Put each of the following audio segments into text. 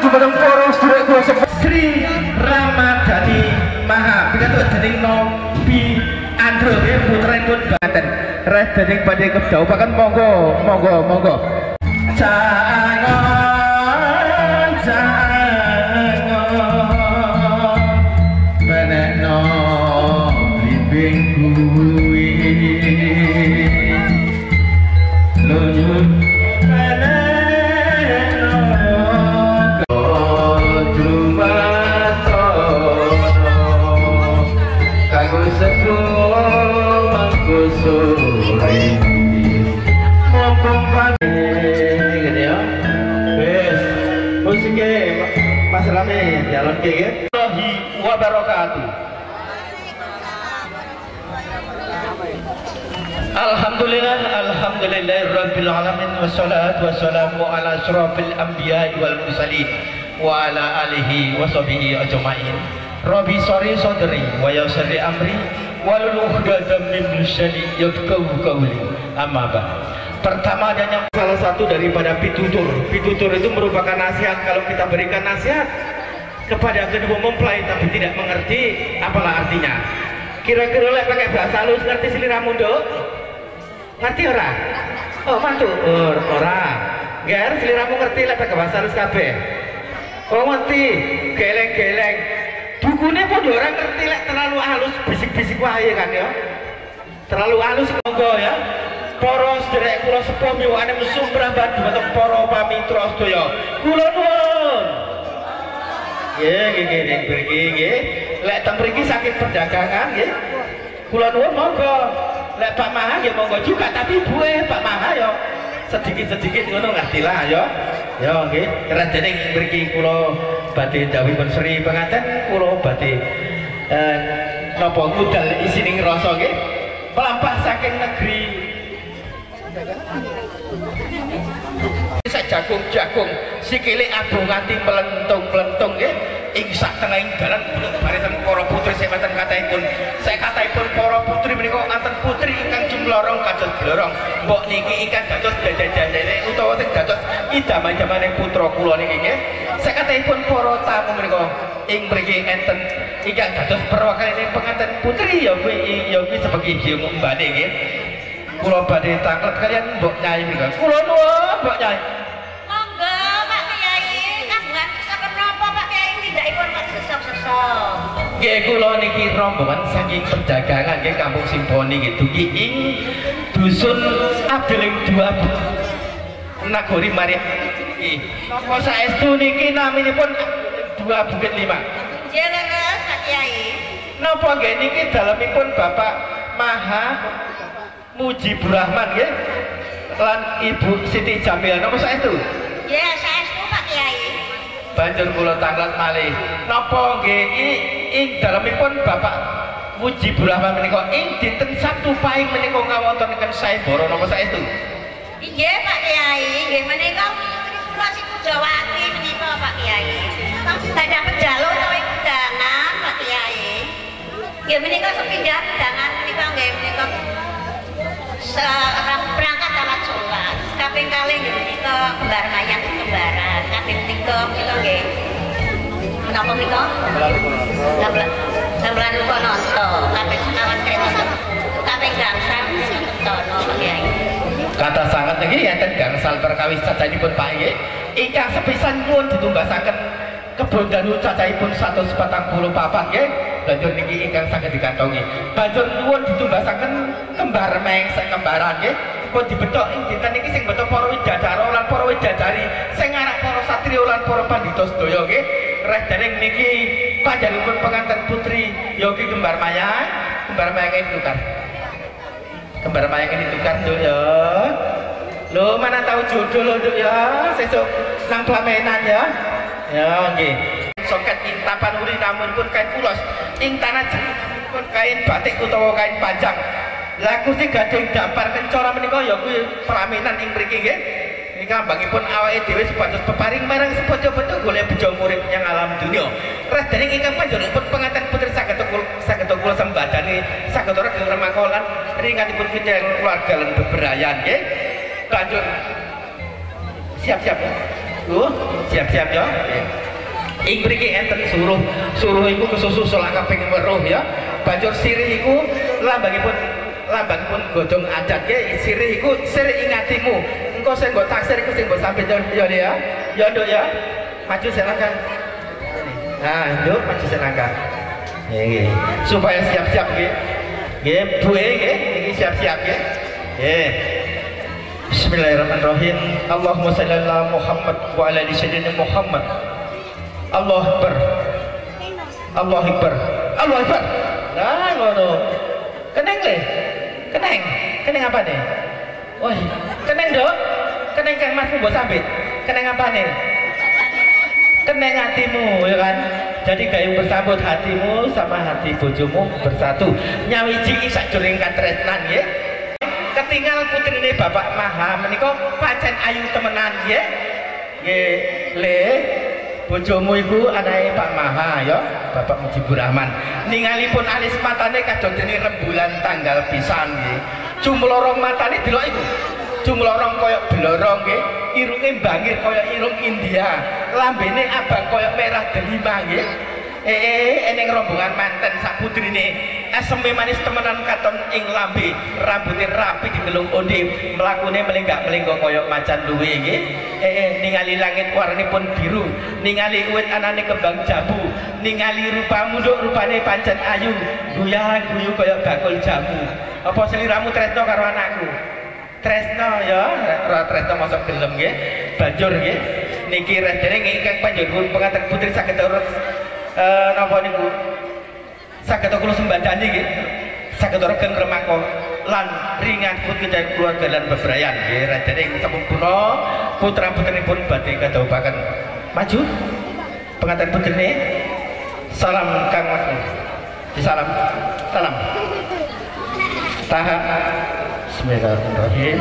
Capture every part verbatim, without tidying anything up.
dumateng para sedherek kula Sri Ramadhani Maha pikantuk dening Nobi Andro nggih putranipun Banten reh dening badhe kedhawuhaken monggo monggo monggo jangan jangan benekno limbing kuwi lunyur jalan kiri wabarakatuh. Alhamdulillah alhamdulillah rabbil alamin wassalatu wassalamu ala asyrafil anbiya wal mursalin wa ala alihi wa sahbihi ajmain. Rabbi sori sadri wa yassir amri walul uqdatam min lisani yafqahu qawli. Amma ba'd. Pertama adanya salah satu daripada pitutur. Pitutur itu merupakan nasihat. Kalau kita berikan nasihat kepada kedua mempelai tapi tidak mengerti apalah artinya. Kira-kira lek pakai bahasa halus ngerti sliramu nduk? Ngerti ora? Oh mantu or, ora. Ger sliramu ngerti lek pakai bahasa halus kabeh. Oh ngerti, geleng-geleng. Dukune pun orang ngerti lek terlalu halus bisik-bisik wae kan ya. Terlalu halus monggo ya. Para sedherek kula sepuh miwane sumrah badu dumateng para pamitra sedaya. Kula nuwun. Nggih, nggih, nggih, mriki nggih. Lek teng mriki saking perdagangan nggih. Kula nuwun monggo. Lek Pak Maha nggih monggo juga tapi ibuke Pak Maha ya sedikit-sedikit ngono ngertilah ya. Ya nggih. Radene mriki kula badhe dawuhipun Sri penganten kula badhe eh napa ngudal isining rasa nggih. Melampah saking negeri jagung-jagung sikile abu nganti melentung-melentung nggih ing sak tengahing dalan barisan para putri semanten kathahipun saya kathahipun para putri menika anten putri ingkang jumlorong kados blorong mbok niki ingkang dados dadan-dadane utawa sing dados idaman-idamaning putra kula niki nggih saya kathahipun para tamu menika ing mriki enten ingkang dados perwakilan pengantin putri ya kuwi ya kuwi sebagai mbane nggih. Kula badhe tanglet kalian Mbok Nyai menika. Kula nuwun Mbok Nyai. Monggo Pak Kyai, kagungan saken napa Pak Kyai tindakipun kok sesok-sesok. Nggih kula niki rombongan saking perdagangan nggih Kampung Simponi nggih dugi ing dusun Abeling dua Nagori Maria. Nggih. Napa saestu niki naminipun dua Bukit Lima. Nggih leres Pak Kyai. Napa nggih niki dalemipun Bapak Maha Mujibur Rahman nggih lan Ibu Siti Jamil napa saestu? Nggih saestu Pak Kyai. Banjur kula tanglet malih napa nggih ing dalemipun Bapak Mujibur Rahman menika ing dinten Sabtu Pahing menika ngawontenaken sayembara napa saestu? Nggih Pak Kyai, nggih menika kula si Pujawati menika Pak Kyai. Badhe pejaluk utawi undangan Pak Kyai. Nggih menika sepindah undangan menika nggih menika perangkat alat sholat kaping kalih nggih menika kembar mayang kembaran kaping tiga menika nggih menapa menika gamelan Lukononto kaping sekawan kereta kaping gangsal Tono Pak Kyai. Kata sangat niki enten gangsal perkawis cacahipun Pak nggih ingkang sepisan nyuwun ditumbasaken kebon danu cacahipun seratus patang puluh papat nggih. Banjur niki ingkang saged dikantongi. Banjur nuwun ditumbasaken kembar meng sekembaran nggih. Pun dibethok ing dinten niki sing beto para widadara lan para widadari sing arak para satriya lan para pandhita sedaya nggih. Reh dening niki panjenenganipun pengantin putri yogi kembar mayang, kembar mayang ini tukar. Kembar mayang ini tukar nduk ya. Lho mana tahu jodoh lho nduk ya. Sesuk nang pelamenan ya. Ya nggih. Soket ing tapan uri namun pun kain pulos ing tanah pun kain batik utawa kain panjang laku sing gading dampar kencana menika ya kuwi pelaminan ing mriki nggih niki ambangipun awake dhewe sepatus peparing marang sepodo-podo golek bejo murid yang alam dunya reh dening ingkang panjenenganipun pengantin putri saged saged kula sembadani saged ora remakolan ringanipun kinten keluarga lan bebrayan nggih banjur siap-siap ya. Uh, siap-siap ya. Ing mriki enten suruh, suruh iku kesusu selak kaping weruh ya. Banjur sirih iku lambangipun lambangipun godhong adat ya. Sirih iku sirih ing atimu. Engko sing nggo taksir iku sing mbok sampe ya ya. Ya Nduk ya. Maju silakan. Nah, Nduk maju silakan. Nggih. Supaya siap-siap nggih. Nggih, duwe nggih, iki siap-siap nggih. Nggih. Bismillahirrahmanirrahim. Allahumma shalli ala Muhammad wa ala ali sayyidina Muhammad. Allah Akbar. Allah Akbar. Allah Akbar. Lah ngono. Keneng le. Keneng. Keneng apa nih? Wah, keneng Dok. Keneng Kang Mas mbok sambit. Keneng apa nih? Keneng hatimu ya kan. Jadi gayu bersambut hatimu sama hati bojomu bersatu. Nyawiji sakjroning katresnan nggih. Ketinggal putrine Bapak Maha menika pancen ayu temenan nggih. Nggih, Le. Bojomu iku anake Pak Maha ya, Bapak Mujibur Rahman. Ningalipun alis matane kadodene rembulan tanggal pisan nggih. Cumlorong matane delok iku. Cumlorong koyok blorong nggih, irunge bangir koyok irung India. Lambene abang koyok merah delima nggih. Eh eh eneng rombongan manten sak putrine. Eseme manis temenan katon ing lambe, rambute rapi digelung onde, mlakune melenggak-melenggo koyok macan luwe nggih. Eh eh ningali langit warnipun biru, ningali uwit anane kembang jambu, ningali rupamu nduk rupane pancen ayu, guyah-guyu koyok bakul jamu. Apa seliramu tresno karo anakku? Tresno ya, ora tresno mosok gelem nggih. Banjur nggih niki redene ingkang panjenengan pengantin putri saged urut eh napa niku? Saged kula sembadani nggih. Saged regen remako lan ringan putri dan keluarga lan bebrayan nggih. Redene sampurna putra-putrinipun badhe kadhawuhaken. Maju. Pengantin putrine. Salam Kang Mas. Disalam. Salam. Tahap Bismillahirrahmanirrahim.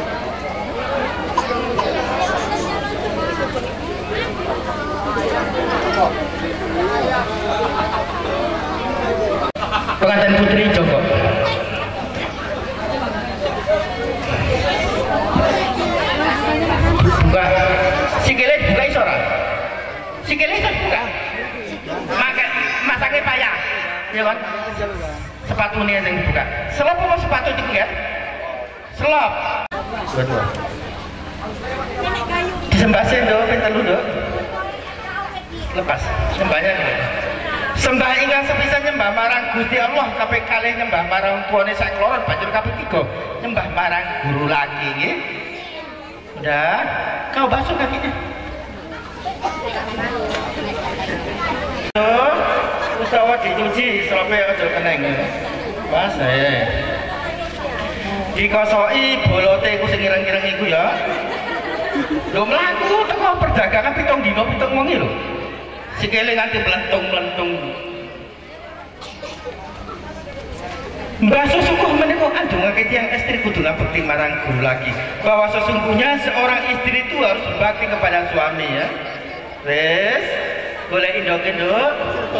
Pengantin putri Joko. Buka. Sikile buka iso ora? Sikile iso buka. Makan masake payah. Ya kan? Sepatunya yang dibuka. Selop apa sepatu ditinggal? Selop. Dua-dua. Disembahin dong, pintar lu dong. Lepas, sembahnya dong. Sembah ingkang sepisan nyembah marang Gusti Allah kabeh kalih nyembah marang tuane sak kloron banjur kabeh tiga nyembah marang guru lagi nggih. Udah, kau basuh kakinya. Tuh, usaha dicuci selopnya aja keneng. Pas eh. Dikosoki bolote iku sing ireng-ireng iku ya. Lho mlaku teko perdagangan pitung dina pitung wengi lho. Sikile nganti melentung-melentung. Mbah susukuh menika andungake tiyang istri kudu ngabekti marang guru lagi bahwa sesungguhnya seorang istri itu harus berbakti kepada suami ya. Wes, boleh indok-indok.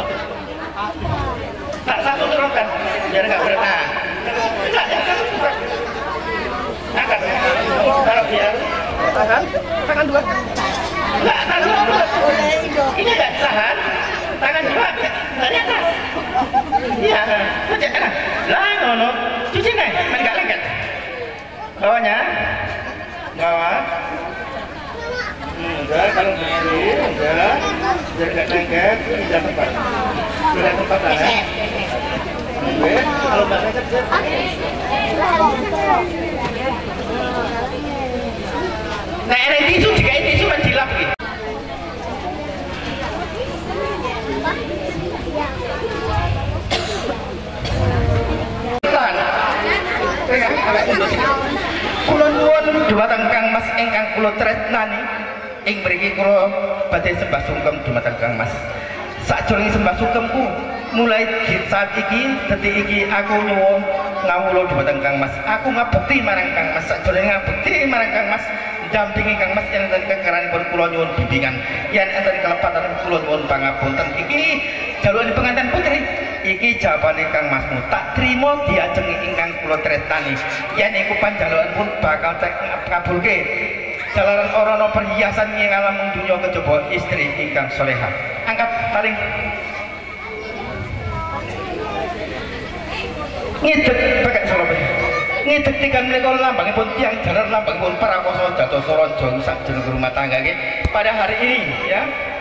Tak satu turutan biar nggak berenang. Tidak, yang satu turutan. Angkat, taruh biar. Tangan, tangan dua. Enggak, tangan dua. Ini enggak tahan. Tangan dua dari atas. Iya, cuci enak. Lah, ngono. Cuci nih, main nggak lengket. Bawahnya, bawah. Enggak, kalau begini, enggak. Biar nggak lengket, tidak tempat. Tidak tempat lah ya. Oke, kalau nggak lengket, nah, ada tisu, jika tisu kan dilap gitu. Kula nuwun dhumateng Kang Mas ingkang kula tresnani ing mriki kula badhe sembah sungkem dhumateng Kang Mas. Sakjroning sembah sungkemku mulai saat iki detik iki aku nyuwun ngawula dhumateng Kang Mas. Aku ngabekti marang Kang Mas, sakjroning ngabekti marang Kang Mas dampingi Kang Mas yen enten kekeranipun kula nyuwun bimbingan. Yen enten kelepatan kula nyuwun pangapunten. Iki jalurane pengantin putri. Iki jawabane Kang Masmu tak trimo diajengi ingkang kula tresnani. Yen iku panjalukanipun bakal cek kabulke. jalaran orang perhiasan yang alam dunia kejaba istri ingkang soleha. Angkat taring. Ngidek pakai sorobe. Ngidek tikan menika lambangipun tiang jalar lambangipun Prakoso Jatosoro Jong sak jeneng rumah tangga nggih. Pada hari ini ya